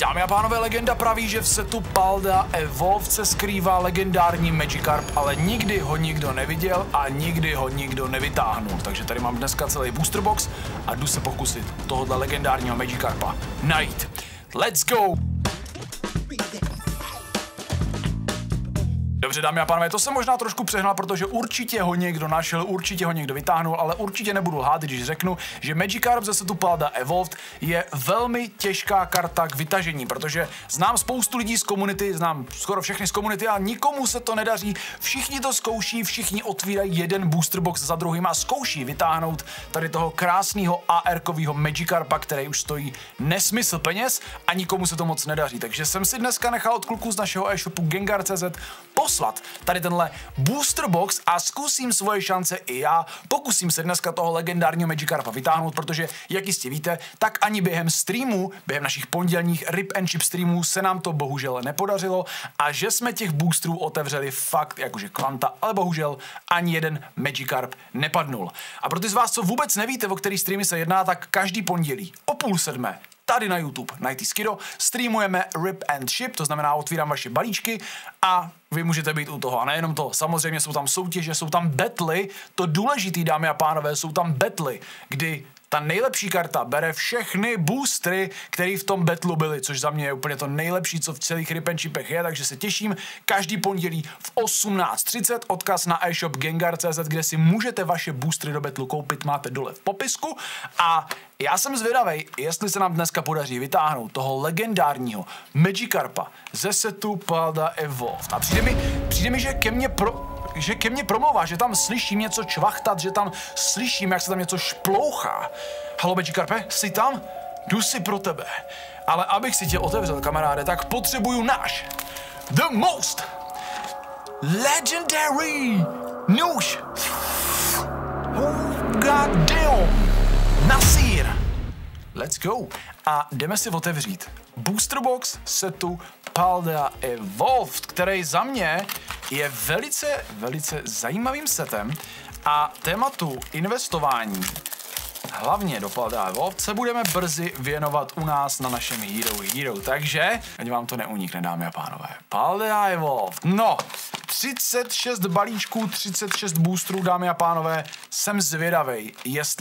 Dámy a pánové, legenda praví, že v setu Paldia Evolved se skrývá legendární Magikarp, ale nikdy ho nikdo neviděl a nikdy ho nikdo nevytáhnul. Takže tady mám dneska celý booster box a jdu se pokusit tohohle legendárního Magikarpa najít. Let's go! Dobře, dámy a pánové, to jsem možná trošku přehnal, protože určitě ho někdo našel, určitě ho někdo vytáhnul, ale určitě nebudu lhát, když řeknu, že Magikarp ze setu Paldia Evolved je velmi těžká karta k vytažení, protože znám spoustu lidí z komunity, znám skoro všechny z komunity a nikomu se to nedaří, všichni to zkouší, všichni otvírají jeden booster box za druhým a zkouší vytáhnout tady toho krásného AR-kového Magikarpa, který už stojí nesmysl peněz a nikomu se to moc nedaří. Takže jsem si dneska nechal od kluků z našeho e-shopu Gengar.cz poslat tady tenhle booster box a zkusím svoje šance i já. Pokusím se dneska toho legendárního Magikarpa vytáhnout, protože, jak jistě víte, tak ani během streamu, během našich pondělních Rip and Chip streamů se nám to bohužel nepodařilo a že jsme těch boosterů otevřeli fakt jakože kvanta, ale bohužel ani jeden Magikarp nepadnul. A pro ty z vás, co vůbec nevíte, o který streamy se jedná, tak každý pondělí o 6:30 tady na YouTube, na IT Skido, streamujeme Rip and Ship, to znamená otvírám vaše balíčky a vy můžete být u toho. A nejenom to, samozřejmě jsou tam soutěže, jsou tam battly, to důležitý, dámy a pánové, jsou tam battly, kdy ta nejlepší karta bere všechny boostry, které v tom battlu byly, což za mě je úplně to nejlepší, co v celých Rip and Chipech je, takže se těším každý pondělí v 18:30, odkaz na e-shop Gengar.cz, kde si můžete vaše boostry do battlu koupit, máte dole v popisku a já jsem zvědavej, jestli se nám dneska podaří vytáhnout toho legendárního Magikarpa ze setu Paldia Evolved. A přijde mi, že ke mně promlouvá, že tam slyším něco čvachtat, že tam slyším, jak se tam něco šplouchá. Halo Magikarpe, jsi tam? Jdu si pro tebe. Ale abych si tě otevřel, kamaráde, tak potřebuju náš the most legendary nůž. Oh god damn. Nasir. Let's go. A jdeme si otevřít booster box setu Paldia Evolved, který za mě je velice zajímavým setem a tématu investování hlavně do Paldia Evolved se budeme brzy věnovat u nás na našem Hero. Takže, ať vám to neunikne, dámy a pánové. Paldia Evolved. No, 36 balíčků, 36 boosterů, dámy a pánové. Jsem zvědavej,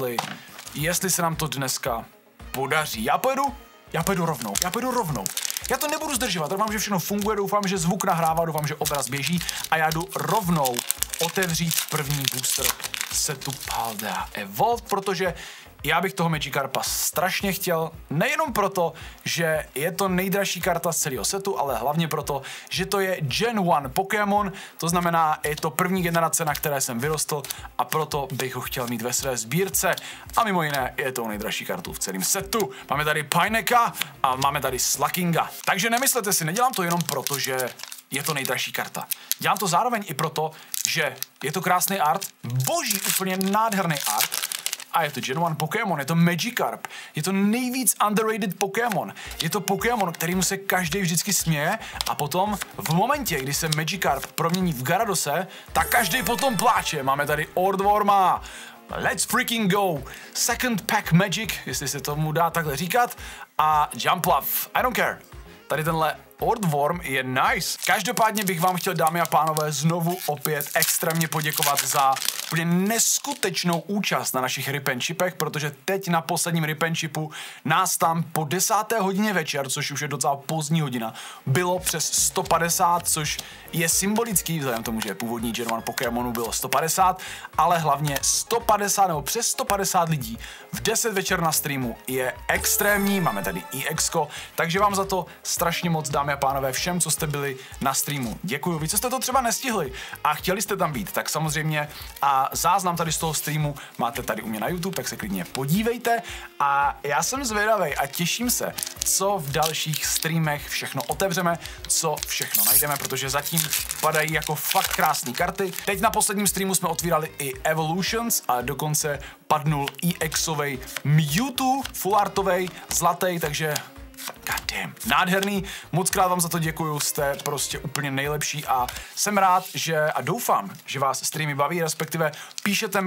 jestli se nám to dneska podaří. Já pojedu rovnou. Já to nebudu zdržovat, doufám, že všechno funguje, doufám, že zvuk nahrává, doufám, že obraz běží a já jdu rovnou otevřít první booster setu Paldia Evolved, protože já bych toho Magikarpa strašně chtěl, nejenom proto, že je to nejdražší karta z celého setu, ale hlavně proto, že to je Gen 1 Pokémon, to znamená, je to první generace, na které jsem vyrostl a proto bych ho chtěl mít ve své sbírce a mimo jiné je to nejdražší kartu v celém setu. Máme tady Pineka a máme tady Slackinga, takže nemyslete si, nedělám to jenom proto, že je to nejdražší karta. Dělám to zároveň i proto, že je to krásný art, boží, úplně nádherný art, a je to Gen 1 Pokémon, je to Magikarp, je to nejvíc underrated Pokémon, je to Pokémon, kterýmu se každý vždycky směje a potom v momentě, kdy se Magikarp promění v Garadose, tak každý potom pláče. Máme tady Ordworma, let's freaking go, Second Pack Magic, jestli se tomu dá takhle říkat, a Jumpluff, I don't care. Tady tenhle Ordworm je nice. Každopádně bych vám chtěl, dámy a pánové, znovu opět extrémně poděkovat za úplně neskutečnou účast na našich Rip and Chipech, protože teď na posledním Rip and Chipu nás tam po 10. hodině večer, což už je docela pozdní hodina, bylo přes 150, což je symbolický, vzhledem k tomu, že původní Gen 1 Pokémonu bylo 150, ale hlavně 150 nebo přes 150 lidí v 10 večer na streamu je extrémní, máme tady EXko, takže vám za to strašně moc, dámy a pánové, všem, co jste byli na streamu. Děkuju. Vy, co jste to třeba nestihli a chtěli jste tam být, tak samozřejmě a záznam tady z toho streamu máte tady u mě na YouTube, tak se klidně podívejte a já jsem zvědavej a těším se, co v dalších streamech všechno otevřeme, co všechno najdeme, protože zatím padají jako fakt krásné karty. Teď na posledním streamu jsme otvírali i Evolutions a dokonce padnul EXovej Mewtwo, full artovej, zlatý, takže god damn, nádherný, moc krát vám za to děkuju, jste prostě úplně nejlepší a jsem rád, že a doufám, že vás streamy baví, respektive píšete mi,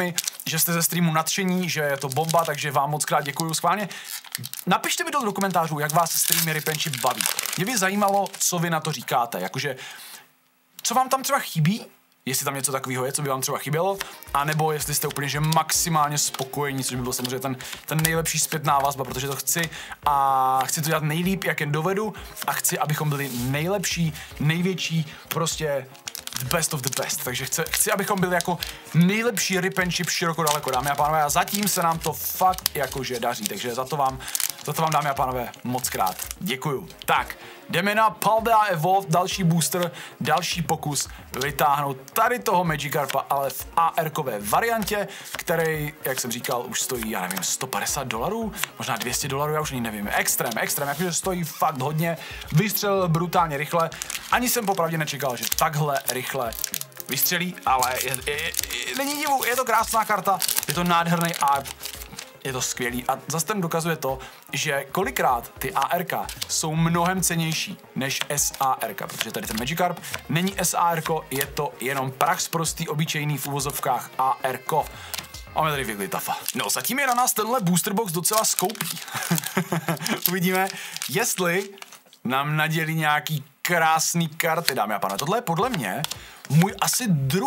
že jste ze streamu nadšení, že je to bomba, takže vám moc krát děkuju schválně. Napište mi do komentářů, jak vás streamy Rip and Chip baví. Mě by zajímalo, co vy na to říkáte, jakože co vám tam třeba chybí, jestli tam něco takového je, co by vám třeba chybělo, anebo jestli jste úplně že maximálně spokojení, což by byl samozřejmě ten nejlepší zpětná vazba, protože to chci a chci to dělat nejlíp, jak jen dovedu a chci, abychom byli nejlepší, největší, prostě the best of the best, takže chci, abychom byli jako nejlepší Rip and Chip široko daleko, dámy a pánové, a zatím se nám to fakt jakože daří, takže za to vám, dámy a pánové, moc krát děkuju. Tak, jdeme na Paldea Evolved, další booster, další pokus vytáhnout tady toho Magikarpa, ale v AR-kové variantě, který, jak jsem říkal, už stojí, já nevím, $150, možná $200, já už ani nevím, extrém, jakože stojí fakt hodně, vystřelil brutálně rychle, ani jsem popravdě nečekal, že takhle rychle vystřelí, ale není divu, je to krásná karta, je to nádherný art, je to skvělý a zase ten dokazuje to, že kolikrát ty ARK jsou mnohem cennější než SARK, protože tady ten Magikarp není SARK, je to jenom prachsprostý obyčejný v uvozovkách ARK. Máme tady Wigglytuffa. No zatím je na nás tenhle booster box docela skoupý. Uvidíme, jestli nám nadělí nějaký krásný karty, dámy a pánové. Tohle je podle mě můj asi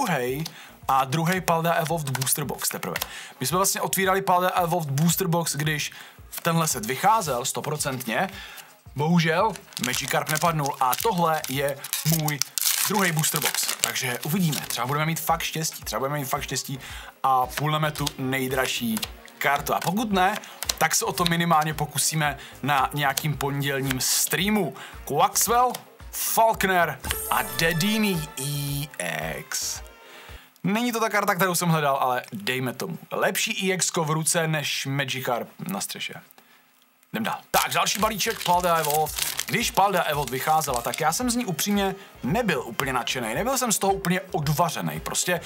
druhý Paldea Evolved Booster Box teprve. My jsme vlastně otvírali Paldea Evolved Booster Box, když tenhle set vycházel 100%. Bohužel Magikarp nepadnul a tohle je můj druhý Booster Box. Takže uvidíme, třeba budeme mít fakt štěstí, a půlneme tu nejdražší kartu. A pokud ne, tak se o to minimálně pokusíme na nějakým pondělním streamu. Quaxwell, Falkner a Dedini EX. Není to ta karta, kterou jsem hledal, ale dejme tomu. Lepší EX-ko v ruce než Magikarp na střeše. Jdem dál. Tak, další balíček Paldea Evolved. Když Paldea Evolved vycházela, tak já jsem z ní upřímně nebyl úplně nadšenej. Nebyl jsem z toho úplně odvařenej. Prostě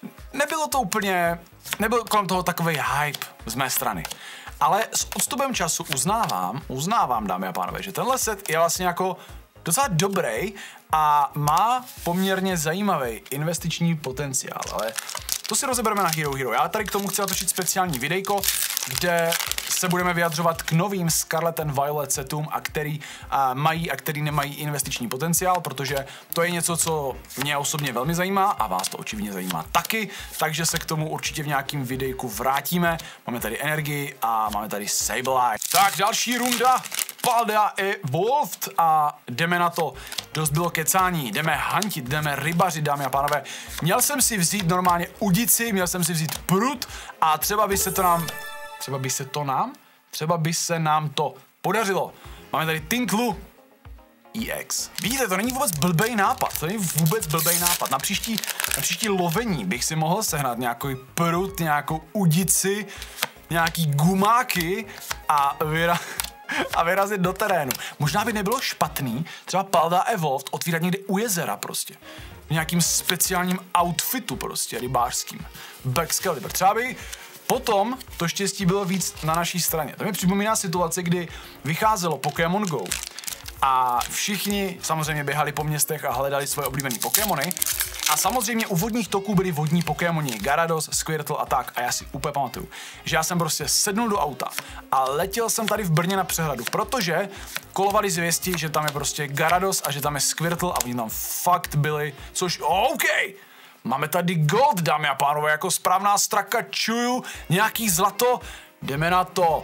nebyl kolem toho takovej hype z mé strany. Ale s odstupem času uznávám, dámy a pánové, že tenhle set je vlastně jako docela dobrý a má poměrně zajímavý investiční potenciál, ale to si rozebereme na Hero Hero. Já tady k tomu chci natočit speciální videjko, kde se budeme vyjadřovat k novým Scarlet and Violet setům, který mají a který nemají investiční potenciál, protože to je něco, co mě osobně velmi zajímá a vás to očividně zajímá taky, takže se k tomu určitě v nějakým videjku vrátíme. Máme tady Energii a máme tady Sableye. Tak, další runda. Paldea Evolved a jdeme na to. Dost bylo kecání, jdeme hantit, jdeme rybařit, dámy a pánové. Měl jsem si vzít normálně udici, měl jsem si vzít prut a třeba by se nám to podařilo. Máme tady Tinklu EX. Vidíte, to není vůbec blbej nápad, Na příští lovení bych si mohl sehnat nějaký prut, nějakou udici, nějaký gumáky a vyrazit do terénu. Možná by nebylo špatný třeba Paldea Evolved otvírat někde u jezera prostě. V nějakým speciálním outfitu prostě, rybářským. Excalibur. Třeba by potom to štěstí bylo víc na naší straně. To mi připomíná situaci, kdy vycházelo Pokémon Go a všichni samozřejmě běhali po městech a hledali svoje oblíbené Pokémony. A samozřejmě u vodních toků byli vodní Pokémoni, Gyarados, Squirtle a tak. A já si úplně pamatuju, že já jsem prostě sednul do auta a letěl jsem tady v Brně na přehradu, protože kolovali zvěsti, že tam je prostě Gyarados a že tam je Squirtle a oni tam fakt byli, což OK. Máme tady gold, dámy a pánové, jako správná straka čuju, nějaký zlato, jdeme na to.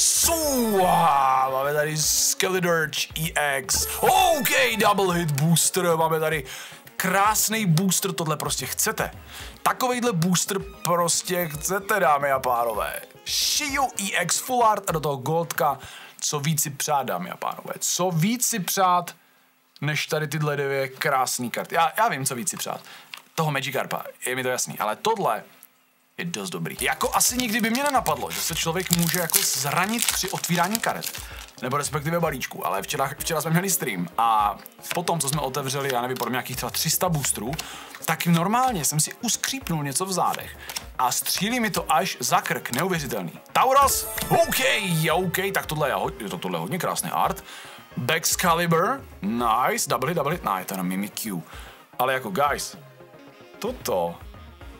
Máme tady Skeledirge EX, OK, double hit booster, máme tady krásný booster, tohle prostě chcete. Takovejhle booster prostě chcete, dámy a pánové. Shiyu EX Full Art a do toho goldka, co víc si přát, dámy a pánové. Co víc si přát, než tady tyhle dvě krásné karty. Já vím, co víc si přát. Toho Magikarpa, je mi to jasný, ale tohle je dost dobrý. Jako asi nikdy by mě nenapadlo, že se člověk může jako zranit při otvírání karet. Nebo respektive balíčku, ale včera jsme měli stream a potom, co jsme otevřeli, já nevím, podle nějakých třeba 300 boostrů, tak normálně jsem si uskřípnul něco v zádech a střílí mi to až za krk, neuvěřitelný. Tauros, OK, tak tohle je hodně krásný art. Excalibur, nice, double hit, to je na Mimikyu. Ale jako guys, toto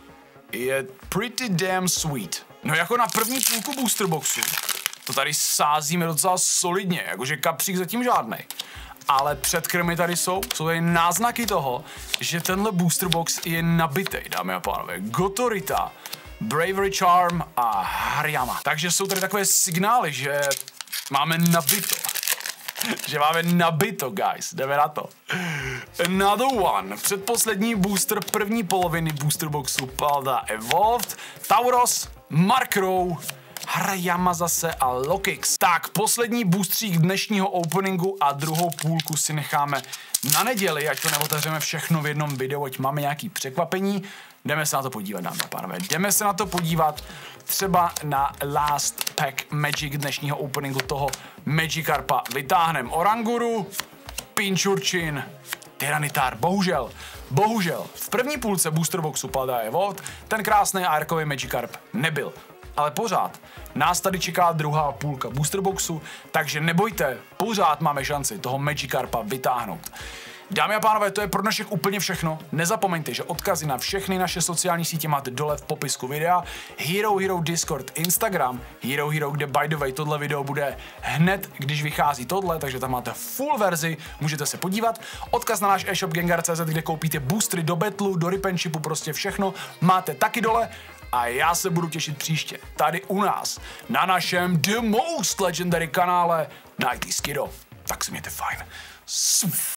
je pretty damn sweet. No jako na první půlku booster boxu to tady sázíme docela solidně, jakože kapřík zatím žádnej. Ale předkrmy tady jsou tady náznaky toho, že tenhle booster box je nabitej, dámy a pánové. Gotorita, Bravery Charm a Hariyama. Takže jsou tady takové signály, že máme nabito. Že máme nabito, guys. Jdeme na to. Another one. Předposlední booster první poloviny booster boxu Palda Evolved. Tauros, Markrow, Hariyama zase a Lokix. Tak, poslední boostřík dnešního openingu a druhou půlku si necháme na neděli, ať to neotevřeme všechno v jednom videu, ať máme nějaký překvapení. Jdeme se na to podívat, dámy a pánové. Jdeme se na to podívat třeba na last pack Magic dnešního openingu toho Magikarpa. Vytáhneme Oranguru, Pinchurchin, Tyranitar. Bohužel, v první půlce booster boxu Palda Evolved ten krásný AR-kový Magikarp nebyl. Ale pořád nás tady čeká druhá půlka booster boxu, takže nebojte, pořád máme šanci toho Magikarpa vytáhnout. Dámy a pánové, to je pro dnešek úplně všechno. Nezapomeňte, že odkazy na všechny naše sociální sítě máte dole v popisku videa. Hero, Discord, Instagram, Hero, kde by the way tohle video bude hned, když vychází tohle, takže tam máte full verzi, můžete se podívat. Odkaz na náš e-shop Gengar.cz, kde koupíte boostery do Battlu, do Ripenshipu, prostě všechno máte taky dole. A já se budu těšit příště, tady u nás, na našem The Most Legendary kanále Nighty Skido. Tak se mějte fajn.